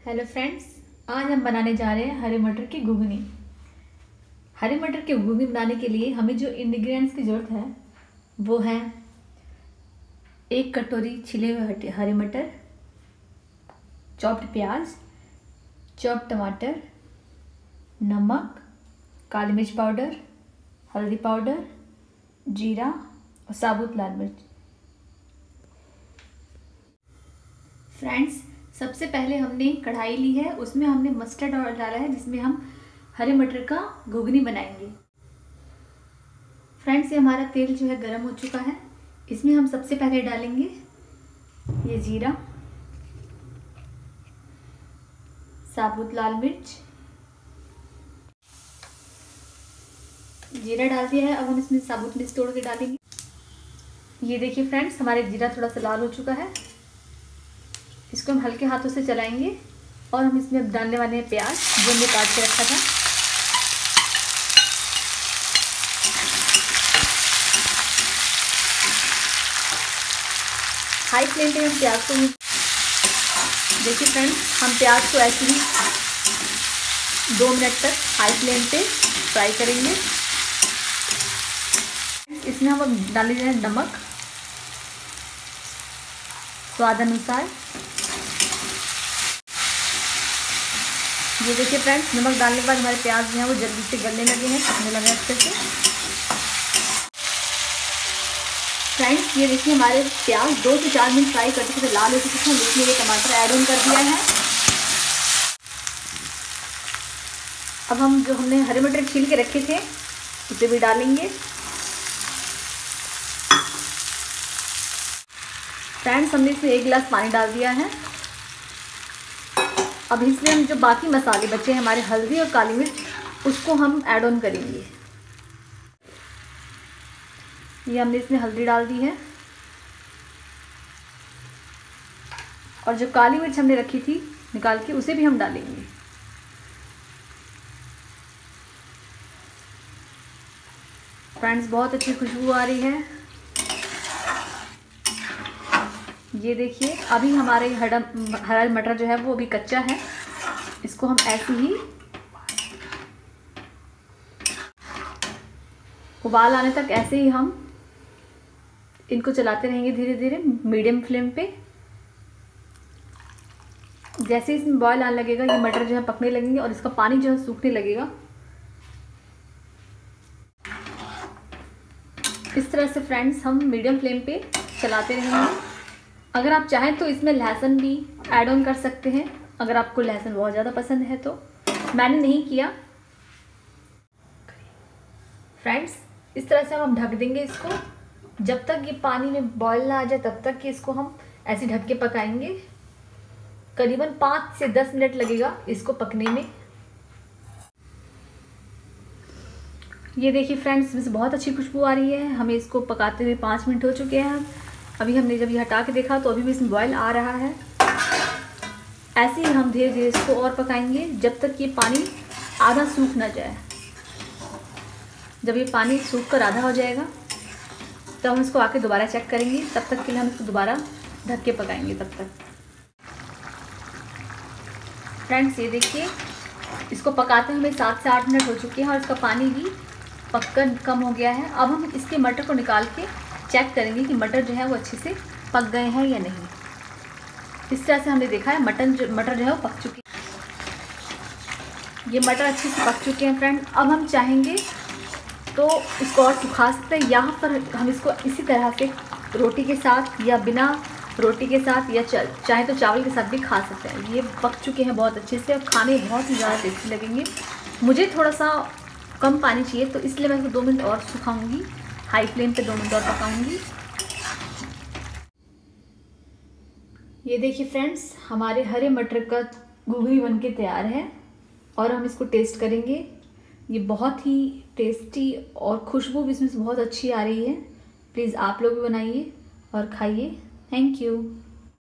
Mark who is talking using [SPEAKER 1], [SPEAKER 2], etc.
[SPEAKER 1] Hello friends, आज हम बनाने जा रहे हैं हरे मटर की घुगनी। हरे मटर की घुगनी बनाने के लिए हमें जो इंग्रेडिएंट्स की ज़रूरत है वो है 1 कटोरी छिले हुए हरे मटर, चॉप्ड प्याज, चॉप्ड टमाटर, नमक, काली मिर्च पाउडर, हल्दी पाउडर, जीरा और साबुत लाल मिर्च। फ्रेंड्स, सबसे पहले हमने कढ़ाई ली है, उसमें हमने मस्टर्ड ऑयल डाला है जिसमें हम हरे मटर का घुगनी बनाएंगे। फ्रेंड्स, ये हमारा तेल जो है गर्म हो चुका है। इसमें हम सबसे पहले डालेंगे ये जीरा, साबुत लाल मिर्च। जीरा डाल दिया है, अब हम इसमें साबुत मिर्च तोड़ के डालेंगे। ये देखिए फ्रेंड्स, हमारे जीरा थोड़ा सा लाल हो चुका है। इसको हम हल्के हाथों से चलाएंगे और हम इसमें डालने वाले हैं प्याज जो हमने काट के रखा था। हाई फ्लेम पे हम प्याज को, देखिए फ्रेंड्स, हम प्याज को ऐसे ही 2 मिनट तक हाई फ्लेम पे फ्राई करेंगे। इसमें हम डाल देंगे नमक स्वाद अनुसार। ये देखिए फ्रेंड्स, नमक डालने के बाद हमारे प्याज जो है वो जल्दी से गलने लगे हैं, पकने लगे अच्छे से। फ्रेंड्स, ये देखिए हमारे प्याज 2 से 4 मिनट फ्राई करते थे, लाल हो चुके थे। इसमें ये टमाटर ऐड ऑन कर दिया है। अब हम जो हमने हरे मटर छील के रखे थे उसे भी डालेंगे। फ्रेंड्स, हमने इसमें 1 गिलास पानी डाल दिया है। अब इसमें हम जो बाकी मसाले बचे हैं हमारे, हल्दी और काली मिर्च, उसको हम ऐड ऑन करेंगे। ये हमने इसमें हल्दी डाल दी है और जो काली मिर्च हमने रखी थी निकाल के उसे भी हम डालेंगे। फ्रेंड्स, बहुत अच्छी खुशबू आ रही है। ये देखिए, अभी हमारे हरा मटर जो है वो अभी कच्चा है। इसको हम ऐसे ही उबाल आने तक ऐसे ही हम इनको चलाते रहेंगे धीरे धीरे मीडियम फ्लेम पे। जैसे इसमें बॉयल आने लगेगा ये मटर जो है पकने लगेंगे और इसका पानी जो है सूखने लगेगा। इस तरह से फ्रेंड्स हम मीडियम फ्लेम पे चलाते रहेंगे। अगर आप चाहें तो इसमें लहसुन भी ऐड ऑन कर सकते हैं, अगर आपको लहसुन बहुत ज़्यादा पसंद है तो। मैंने नहीं किया। फ्रेंड्स, इस तरह से हम ढक देंगे इसको जब तक ये पानी में बॉयल ना आ जाए, तब तक कि इसको हम ऐसे ढक के पकाएंगे। करीबन 5 से 10 मिनट लगेगा इसको पकने में। ये देखिए फ्रेंड्स, इसमें बहुत अच्छी खुशबू आ रही है। हमें इसको पकाते हुए 5 मिनट हो चुके हैं। अभी हमने जब ये हटा के देखा तो अभी भी इसमें बॉयल आ रहा है। ऐसे ही हम धीरे धीरे इसको और पकाएंगे जब तक ये पानी आधा सूख ना जाए। जब ये पानी सूख कर आधा हो जाएगा तब हम इसको आके दोबारा चेक करेंगे। तब तक के लिए हम इसको दोबारा ढक के पकाएंगे तब तक। फ्रेंड्स, ये देखिए, इसको पकाते हुए 7 से 8 मिनट हो चुके हैं और इसका पानी भी पककर कम हो गया है। अब हम इसके मटर को निकाल के चेक करेंगे कि मटर जो है वो अच्छे से पक गए हैं या नहीं। इस तरह से हमने देखा है मटर जो है वो पक चुके हैं। ये मटर अच्छे से पक चुके हैं फ्रेंड। अब हम चाहेंगे तो इसको और सुखा सकते हैं, यहाँ पर हम इसको इसी तरह से रोटी के साथ या बिना रोटी के साथ या चाहे तो चावल के साथ भी खा सकते हैं। ये पक चुके हैं बहुत अच्छे से और खाने बहुत ही ज़्यादा टेस्टी लगेंगे। मुझे थोड़ा सा कम पानी चाहिए तो इसलिए मैं इसको 2 मिनट और सुखाऊंगी। हाई फ्लेम पे 2 मिनट और पकाऊंगी। ये देखिए फ्रेंड्स, हमारे हरे मटर का घुगनी बनके तैयार है और हम इसको टेस्ट करेंगे। ये बहुत ही टेस्टी और खुशबू भी इसमें से बहुत अच्छी आ रही है। प्लीज़ आप लोग भी बनाइए और खाइए। Thank you.